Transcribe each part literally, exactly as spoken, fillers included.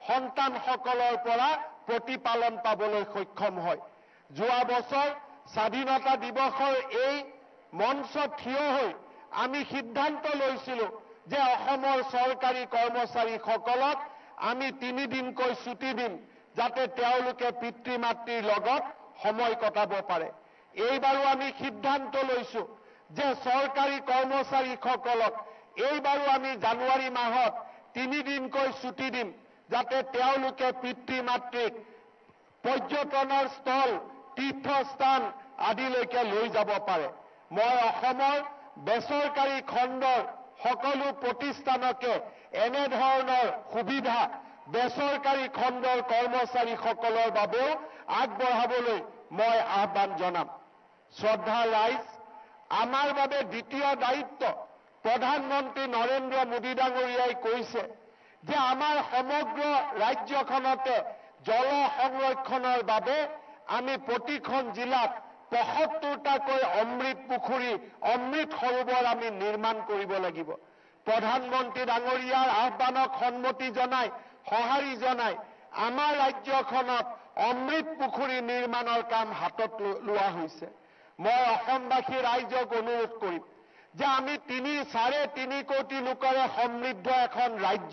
সন্তানসকলৰ পৰা প্ৰতিপালন পাবলৈ সক্ষম হয়। যোৱা বছৰ স্বাধীনতা দিৱসৰ এই মঞ্চত থিয় হৈ আমি সিদ্ধান্ত লৈছিলোঁ যে অসমৰ চৰকাৰী কৰ্মচাৰীসকলক আমি তিনিদিনকৈ ছুটি দিম, যাতে তেওঁলোকে পিতৃ মাতৃৰ লগত সময় কটাব পাৰে। এইবাৰো আমি সিদ্ধান্ত লৈছোঁ যে চৰকাৰী কৰ্মচাৰীসকলক এইবাৰো আমি জানুৱাৰী মাহত তিনিদিনকৈ ছুটি দিম, যাতে তেওঁলোকে পিতৃ মাতৃক পৰ্যটনৰ স্থল, তীৰ্থস্থান আদিলৈকে লৈ যাব পাৰে। মই অসমৰ বেচৰকাৰী খণ্ডৰ সকলো প্ৰতিষ্ঠানকে এনেধৰণৰ সুবিধা বেচৰকাৰী খণ্ডৰ কৰ্মচাৰীসকলৰ বাবেও আগবঢ়াবলৈ মই আহ্বান জনাম। শ্ৰদ্ধা ৰাইজ, আমাৰ বাবে দ্বিতীয় দায়িত্ব প্ৰধানমন্ত্ৰী নৰেন্দ্ৰ মোদী ডাঙৰীয়াই কৈছে যে আমাৰ সমগ্ৰ ৰাজ্যখনতে জল সংৰক্ষণৰ বাবে আমি প্ৰতিখন জিলাত পঁয়সত্তৰটাকৈ অমৃত পুখুৰী, অমৃত সৰোবৰ আমি নিৰ্মাণ কৰিব লাগিব। প্ৰধানমন্ত্ৰী ডাঙৰীয়াৰ আহ্বানক সন্মতি জনাই, সঁহাৰি জনাই আমাৰ ৰাজ্যখনত অমৃত পুখুৰী নিৰ্মাণৰ কাম হাতত লোৱা হৈছে। মই অসমবাসী ৰাইজক অনুৰোধ কৰিম যে আমি তিনি চাৰে তিনি কোটি লোকৰে সমৃদ্ধ এখন ৰাজ্য।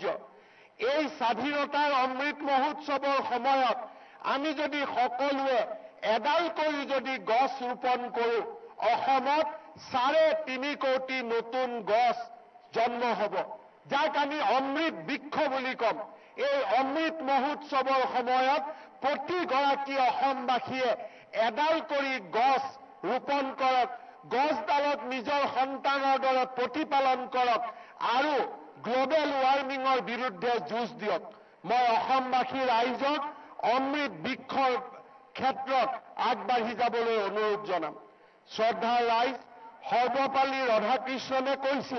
এই স্বাধীনতাৰ অমৃত মহোৎসৱৰ সময়ত আমি যদি সকলোৱে এডাল কৰি যদি গছ ৰোপণ কৰোঁ, অসমত চাৰে তিনি কোটি নতুন গছ জন্ম হ'ব, যাক আমি অমৃত বৃক্ষ বুলি ক'ম। এই অমৃত মহোৎসৱৰ সময়ত প্ৰতিগৰাকী অসমবাসীয়ে এডাল কৰি গছ ৰোপণ কৰক, গছডালক নিজৰ সন্তানৰ দৰে প্ৰতিপালন কৰক আৰু গ্লোবেল ৱাৰ্মিঙৰ বিৰুদ্ধে যুঁজ দিয়ক। মই অসমবাসী ৰাইজক অমৃত বৃক্ষৰ ক্ষেত্ৰত আগবাঢ়ি যাবলৈ অনুৰোধ জনাম। শ্ৰদ্ধাৰ ৰাইজ, সৰ্বপল্লী ৰাধাকৃষ্ণনে কৈছিল,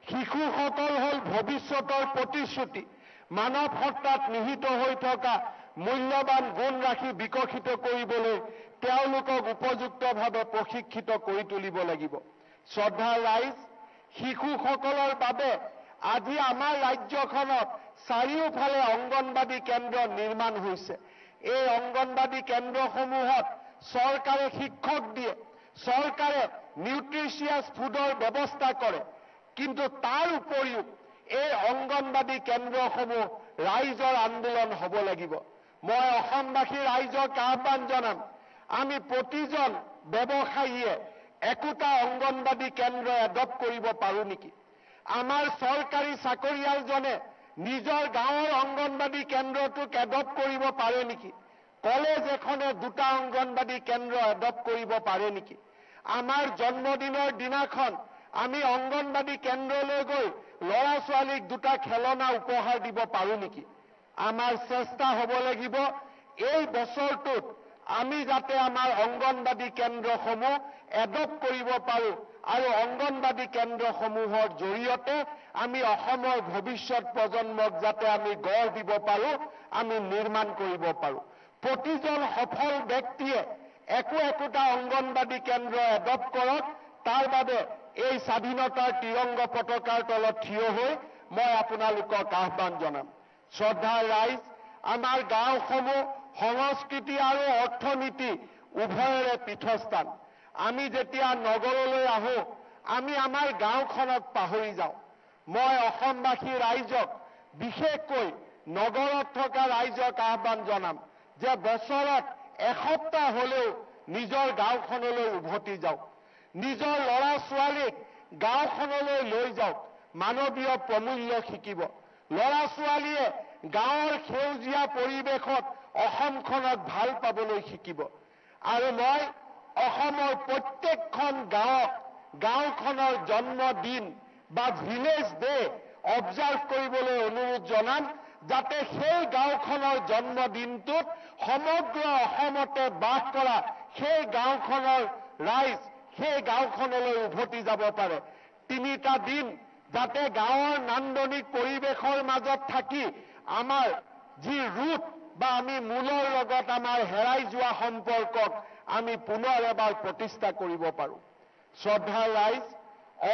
শিশুসকল হ'ল ভৱিষ্যতৰ প্ৰতিশ্ৰুতি। মানৱ সত্তাত নিহিত হৈ থকা মূল্যৱান গুণ ৰাখি বিকশিত কৰিবলৈ তেওঁলোকক উপযুক্তভাৱে প্ৰশিক্ষিত কৰি তুলিব লাগিব। শ্ৰদ্ধাৰ ৰাইজ, শিশুসকলৰ বাবে আজি আমাৰ ৰাজ্যখনত চাৰিওফালে অংগনবাদী কেন্দ্ৰ নিৰ্মাণ হৈছে। এই অংগনবাদী কেন্দ্ৰসমূহত চৰকাৰে শিক্ষক দিয়ে, চৰকাৰে নিউট্ৰিচিয়াছ ফুডৰ ব্যৱস্থা কৰে, কিন্তু তাৰ উপৰিও এই অংগনবাদী কেন্দ্ৰসমূহ ৰাইজৰ আন্দোলন হ'ব লাগিব। মই অসমবাসী ৰাইজক আহ্বান জনাম, আমি প্ৰতিজন ব্যৱসায়ীয়ে একোটা অংগনবাদী কেন্দ্ৰ এডপ্ট কৰিব পাৰোঁ নেকি? আমাৰ চৰকাৰী চাকৰিয়ালজনে নিজৰ গাঁৱৰ অংগনবাদী কেন্দ্ৰটোক এডপ্ট কৰিব পাৰে নেকি? কলেজ এখনে দুটা অংগনবাদী কেন্দ্ৰ এডপ্ট কৰিব পাৰে নেকি? আমাৰ জন্মদিনৰ দিনাখন আমি অংগনবাদী কেন্দ্ৰলৈ গৈ ল'ৰা ছোৱালীক দুটা খেলনা উপহাৰ দিব পাৰোঁ নেকি? আমাৰ চেষ্টা হ'ব লাগিব এই বছৰটোত আমি যাতে আমাৰ অংগনবাদী কেন্দ্ৰসমূহ এডপ্ট কৰিব পাৰোঁ আৰু অংগনবাদী কেন্দ্ৰসমূহৰ জৰিয়তে আমি অসমৰ ভৱিষ্যত প্ৰজন্মক যাতে আমি গঢ় দিব পাৰোঁ, আমি নিৰ্মাণ কৰিব পাৰোঁ। প্ৰতিজন সফল ব্যক্তিয়ে একো একোটা অংগনবাদী কেন্দ্ৰ এডপ্ট কৰক। তাৰ বাবে এই স্বাধীনতাৰ তিৰংগ পতাকাৰ তলত থিয় হৈ মই আপোনালোকক আহ্বান জনাম। শ্ৰদ্ধাৰ ৰাইজ, আমাৰ গাঁওসমূহ সংস্কৃতি আৰু অৰ্থনীতি উভয়ৰে পীঠস্থান। আমি যেতিয়া নগৰলৈ আহোঁ, আমি আমাৰ গাঁওখনক পাহৰি যাওঁ। মই অসমবাসী ৰাইজক, বিশেষকৈ নগৰত থকা ৰাইজক আহ্বান জনাম যে বছৰত এসপ্তাহ হ'লেও নিজৰ গাঁওখনলৈ উভতি যাওক, নিজৰ ল'ৰা ছোৱালীক গাঁওখনলৈ লৈ যাওক, মানৱীয় প্ৰমূল্য শিকিব। ল'ৰা ছোৱালীয়ে গাঁৱৰ সেউজীয়া পৰিৱেশত অসমখনক ভাল পাবলৈ শিকিব। আৰু মই অসমৰ প্ৰত্যেকখন গাঁৱক গাঁওখনৰ জন্মদিন বা ভিলেজ ডে অবজাৰ্ভ কৰিবলৈ অনুৰোধ জনাম, যাতে সেই গাঁওখনৰ জন্মদিনটোত সমগ্ৰ অসমতে বাস কৰা সেই গাঁওখনৰ ৰাইজ সেই গাঁওখনলৈ উভতি যাব পাৰে। তিনিটা দিন যাতে গাঁৱৰ নান্দনিক পৰিৱেশৰ মাজত থাকি আমাৰ যি ৰুট বা আমি মূলৰ লগত আমাৰ হেৰাই যোৱা সম্পৰ্কক আমি পুনৰ এবাৰ প্ৰতিষ্ঠা কৰিব পাৰোঁ। শ্ৰদ্ধাৰ ৰাইজ,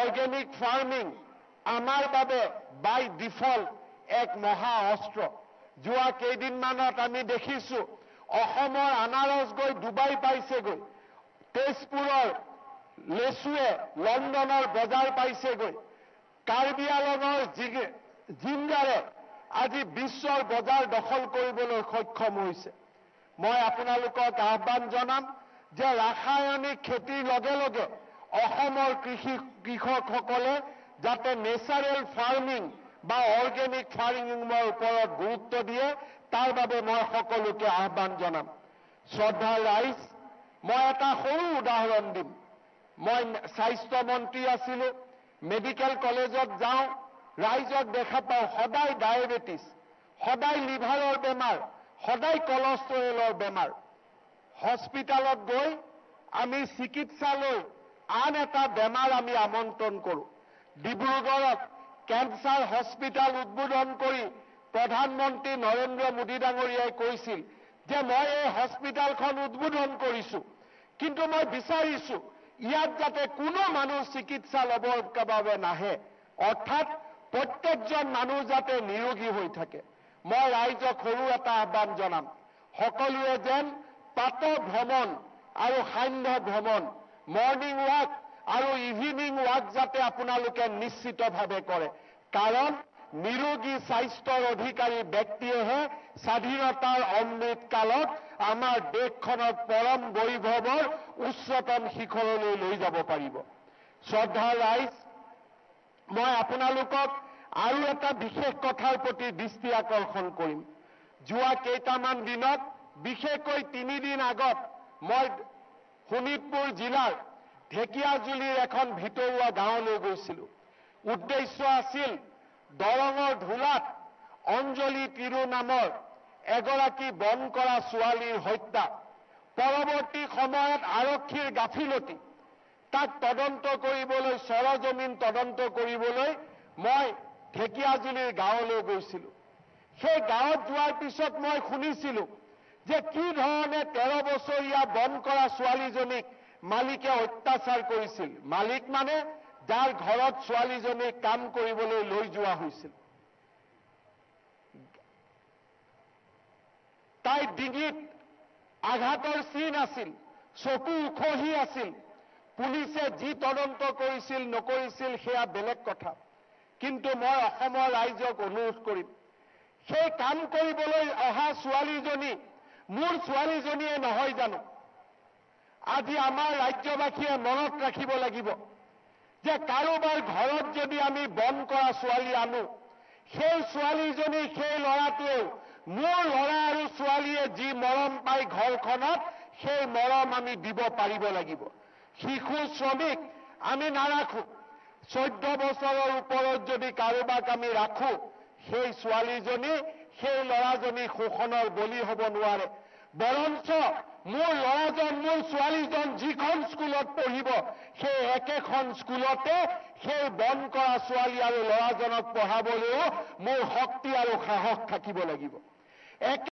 অৰ্গেনিক ফাৰ্মিং আমাৰ বাবে বাই ডিফল্ট এক মহা অস্ত্ৰ। যোৱা কেইদিনমানত আমি দেখিছো অসমৰ আনাৰস গৈ ডুবাই পাইছেগৈ, তেজপুৰৰ লেচুৱে লণ্ডনৰ বজাৰ পাইছেগৈ, কাৰ্বি আলঙৰ জিঞ্জাৰে আজি বিশ্বৰ বজাৰ দখল কৰিবলৈ সক্ষম হৈছে। মই আপোনালোকক আহ্বান জনাম যে ৰাসায়নিক খেতিৰ লগে লগে অসমৰ কৃষি কৃষকসকলে যাতে নেচাৰেল ফাৰ্মিং বা অৰ্গেনিক ফাৰ্মিঙৰ ওপৰত গুৰুত্ব দিয়ে, তাৰ বাবে মই সকলোকে আহ্বান জনাম। শ্ৰদ্ধাৰ ৰাইজ, মই এটা সৰু উদাহৰণ দিম। মই স্বাস্থ্য মন্ত্ৰী আছিলোঁ, মেডিকেল কলেজত যাওঁ, ৰাইজক দেখা পাওঁ সদায় ডায়েবেটিছ, সদায় লিভাৰৰ বেমাৰ, সদায় কলেষ্ট্ৰলৰ বেমাৰ। হস্পিটালত গৈ আমি চিকিৎসা লৈ আন এটা বেমাৰ আমি আমন্ত্ৰণ কৰোঁ। ডিব্ৰুগড়ত কেঞ্চাৰ হস্পিটাল উদ্বোধন কৰি প্ৰধানমন্ত্ৰী নৰেন্দ্ৰ মোদী ডাঙৰীয়াই কৈছিল যে মই এই হস্পিটালখন উদ্বোধন কৰিছোঁ, কিন্তু মই বিচাৰিছোঁ ইয়াত যাতে কোনো মানুহ চিকিৎসা ল'বৰ বাবে নাহে, অৰ্থাৎ প্ৰত্যেকজন মানুহ যাতে নিৰোগী হৈ থাকে। মই ৰাইজক সৰু এটা আহ্বান জনাম, সকলোৱে যেন প্ৰাত ভ্ৰমণ আৰু সান্ধ্য ভ্ৰমণ, মৰ্ণিং ৱাক আৰু ইভিনিং ৱাক যাতে আপোনালোকে নিশ্চিতভাৱে কৰে, কাৰণ নিৰোগী স্বাস্থ্যৰ অধিকাৰী ব্যক্তিয়েহে স্বাধীনতাৰ অমৃত কালত আমাৰ দেশখনক পৰম বৈভৱৰ উচ্চতম শিখৰলৈ লৈ যাব পাৰিব। শ্ৰদ্ধাৰ ৰাইজ, মই আপোনালোকক আৰু এটা বিশেষ কথাৰ প্ৰতি দৃষ্টি আকৰ্ষণ কৰিম। যোৱা কেইটামান দিনত, বিশেষকৈ তিনিদিন আগত মই শোণিতপুৰ জিলাৰ ঢেকিয়াজুলিৰ এখন ভিতৰুৱা গাঁৱলৈ গৈছিলোঁ। উদ্দেশ্য আছিল দৰঙৰ ধোলাত অঞ্জলি তিৰু নামৰ এগৰাকী বন কৰা ছোৱালীৰ হত্যা, পৰৱৰ্তী সময়ত আৰক্ষীৰ গাফিলতি, তাক তদন্ত কৰিবলৈ, সৰজমিন তদন্ত কৰিবলৈ মই ঢেকিয়াজুলিৰ গাঁৱলৈ গৈছিলোঁ। সেই গাঁৱত যোৱাৰ পিছত মই শুনিছিলোঁ যে কি ধৰণে তেৰ বছৰীয়া বন কৰা ছোৱালীজনীক মালিকে অত্যাচাৰ কৰিছিল। মালিক মানে যাৰ ঘৰত ছোৱালীজনীক কাম কৰিবলৈ লৈ যোৱা হৈছিল। তাইৰ ডিঙিত আঘাতৰ চিন আছিল, চকু উখহি আছিল। পুলিচে যি তদন্ত কৰিছিল নকৰিছিল সেয়া বেলেগ কথা, কিন্তু মই অসমৰ ৰাইজক অনুৰোধ কৰিম, সেই কাম কৰিবলৈ অহা ছোৱালীজনী মোৰ ছোৱালীজনীয়ে নহয় জানো? আজি আমাৰ ৰাজ্যবাসীয়ে মনত ৰাখিব লাগিব যে কাৰোবাৰ ঘৰত যদি আমি বন কৰা ছোৱালী আনো, সেই ছোৱালীজনী, সেই ল'ৰাটোৱেও মোৰ ল'ৰা আৰু ছোৱালীয়ে যি মৰম পায় ঘৰখনত, সেই মৰম আমি দিব পাৰিব লাগিব। শিশু শ্ৰমিক আমি নাৰাখো। চৈধ্য বছৰৰ ওপৰত যদি কাৰোবাক আমি ৰাখো, সেই ছোৱালীজনী, সেই ল'ৰাজনী শোষণৰ বলি হ'ব নোৱাৰে। বৰঞ্চ মোৰ ল'ৰাজন, মোৰ ছোৱালীজন যিখন স্কুলত পঢ়িব, সেই একেখন স্কুলতে সেই বন কৰা ছোৱালী আৰু ল'ৰাজনক পঢ়াবলৈও মোৰ শক্তি আৰু সাহস থাকিব লাগিব।